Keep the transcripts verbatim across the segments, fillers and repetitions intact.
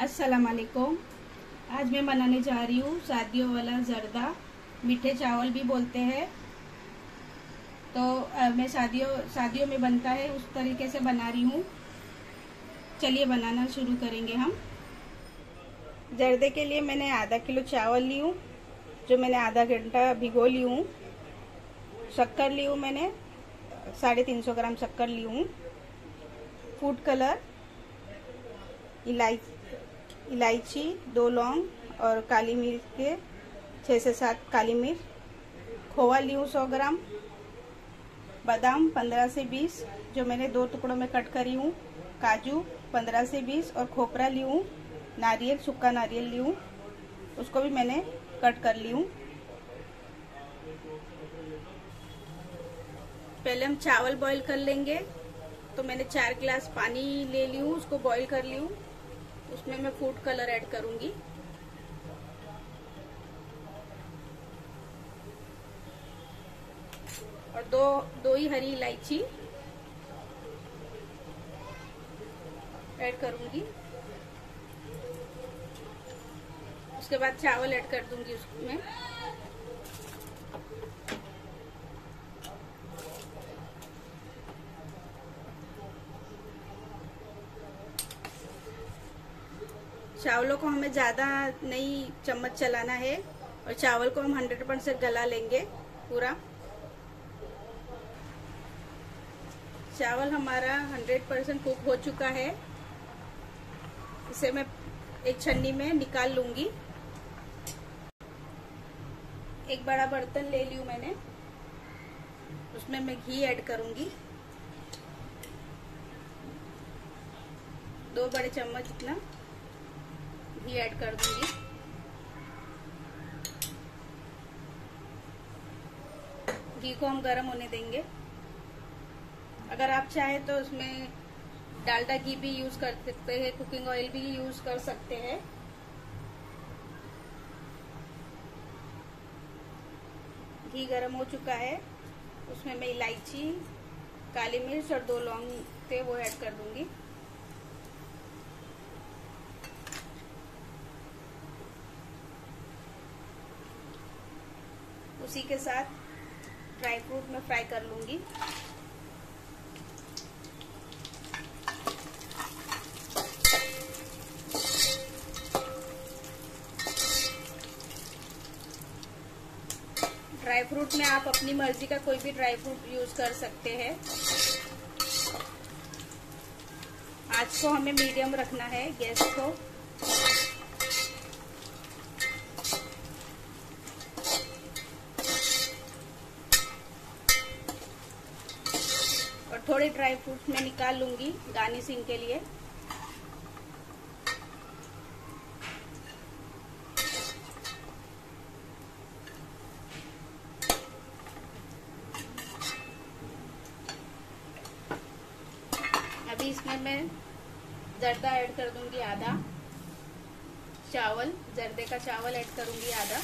अस्सलाम वालेकुम। आज मैं बनाने जा रही हूँ शादियों वाला जर्दा, मीठे चावल भी बोलते हैं। तो आ, मैं शादियों शादियों में बनता है उस तरीके से बना रही हूँ। चलिए बनाना शुरू करेंगे हम। जर्दे के लिए मैंने आधा किलो चावल ली हूँ, जो मैंने आधा घंटा भिगो ली हूँ। शक्कर ली हूँ, मैंने साढ़े तीन सौ ग्राम शक्कर ली हूँ। फूड कलर, इलायची इलायची दो लौंग और काली मिर्च के छः से सात काली मिर्च। खोवा ली हूँ सौ ग्राम। बादाम पंद्रह से बीस, जो मैंने दो टुकड़ों में कट करी हूँ। काजू पंद्रह से बीस और खोपरा ली हूँ। नारियल, सूखा नारियल ली हूँ, उसको भी मैंने कट कर ली हूँ। पहले हम चावल बॉईल कर लेंगे। तो मैंने चार गिलास पानी ले ली हूँ, उसको बॉईल कर ली हूँ। उसमें मैं फूड कलर ऐड करूंगी। और दो दो ही हरी इलायची ऐड करूंगी। उसके बाद चावल ऐड कर दूंगी उसमें। चावलों को हमें ज़्यादा नहीं चम्मच चलाना है और चावल को हम हंड्रेड परसेंट गला लेंगे पूरा। चावल हमारा हंड्रेड परसेंट कुक हो चुका है। इसे मैं एक छन्नी में निकाल लूंगी। एक बड़ा बर्तन ले लियो मैंने, उसमें मैं घी ऐड करूंगी। दो बड़े चम्मच इतना घी ऐड कर दूंगी। घी को हम गरम होने देंगे। अगर आप चाहे तो उसमें डालडा घी भी यूज कर सकते हैं, कुकिंग ऑयल भी यूज कर सकते हैं। घी गरम हो चुका है, उसमें मैं इलायची, काली मिर्च और दो लौंग थे वो ऐड कर दूंगी। उसी के साथ ड्राई फ्रूट में फ्राई कर लूंगी। ड्राई फ्रूट में आप अपनी मर्जी का कोई भी ड्राई फ्रूट यूज कर सकते हैं। आंच को हमें मीडियम रखना है, गैस को। और थोड़े ड्राई फ्रूट्स में निकाल लूंगी गार्निशिंग के लिए। अभी इसमें मैं जर्दा ऐड कर दूंगी आधा। चावल, जर्दे का चावल ऐड करूंगी आधा।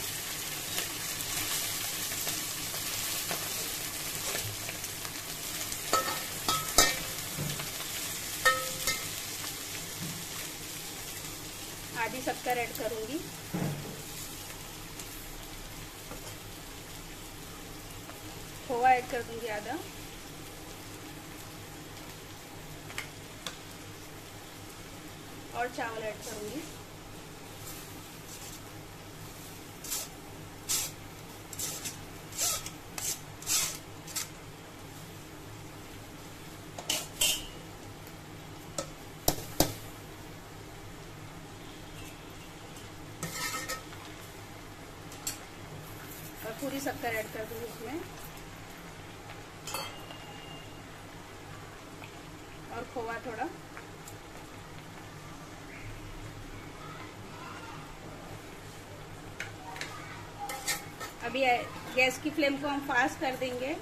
आधी शक्कर ऐड करूंगी। खोवा ऐड कर दूंगी आधा। और चावल ऐड करूंगी। और पूरी शक्कर ऐड कर दूंगी उसमें। और खोवा थोड़ा। अभी गैस की फ्लेम को हम फास्ट कर देंगे।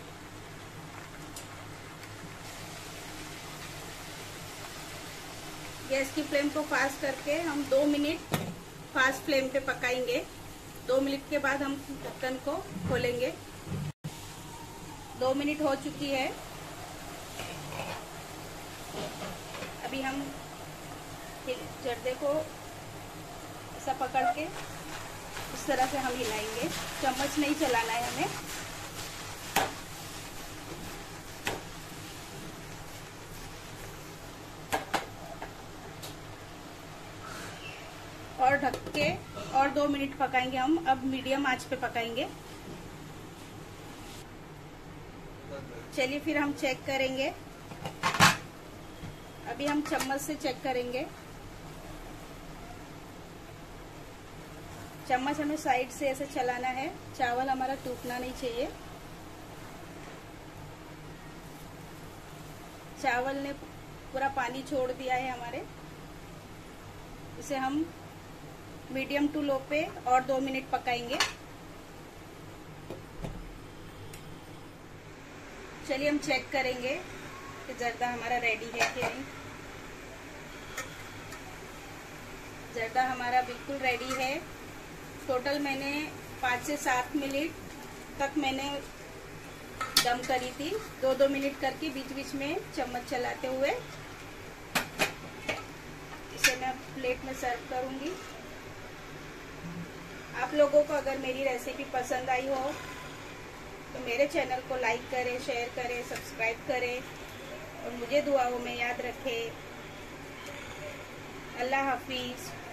गैस की फ्लेम को फास्ट करके हम दो मिनट फास्ट फ्लेम पे पकाएंगे। दो मिनट के बाद हम ढक्कन को खोलेंगे। दो मिनट हो चुकी है। अभी हम जर्दे को ऐसा पकड़ के इस तरह से हम हिलाएंगे, चम्मच नहीं चलाना है हमें। और ढक के और दो मिनट पकाएंगे हम। अब मीडियम आंच पे पकाएंगे। चलिए फिर हम चेक करेंगे। अभी हम चम्मच से चेक करेंगे। चम्मच हमें साइड से ऐसे चलाना है, चावल हमारा टूटना नहीं चाहिए। चावल ने पूरा पानी छोड़ दिया है हमारे। इसे हम मीडियम टू लो पे और दो मिनट पकाएंगे। चलिए हम चेक करेंगे कि जर्दा हमारा रेडी है कि नहीं। जर्दा हमारा बिल्कुल रेडी है। टोटल मैंने पाँच से सात मिनट तक मैंने दम करी थी, दो दो मिनट करके बीच बीच में चम्मच चलाते हुए। इसे मैं प्लेट में सर्व करूंगी। आप लोगों को अगर मेरी रेसिपी पसंद आई हो तो मेरे चैनल को लाइक करें, शेयर करें, सब्सक्राइब करें और मुझे दुआओं में याद रखें। अल्लाह हाफिज।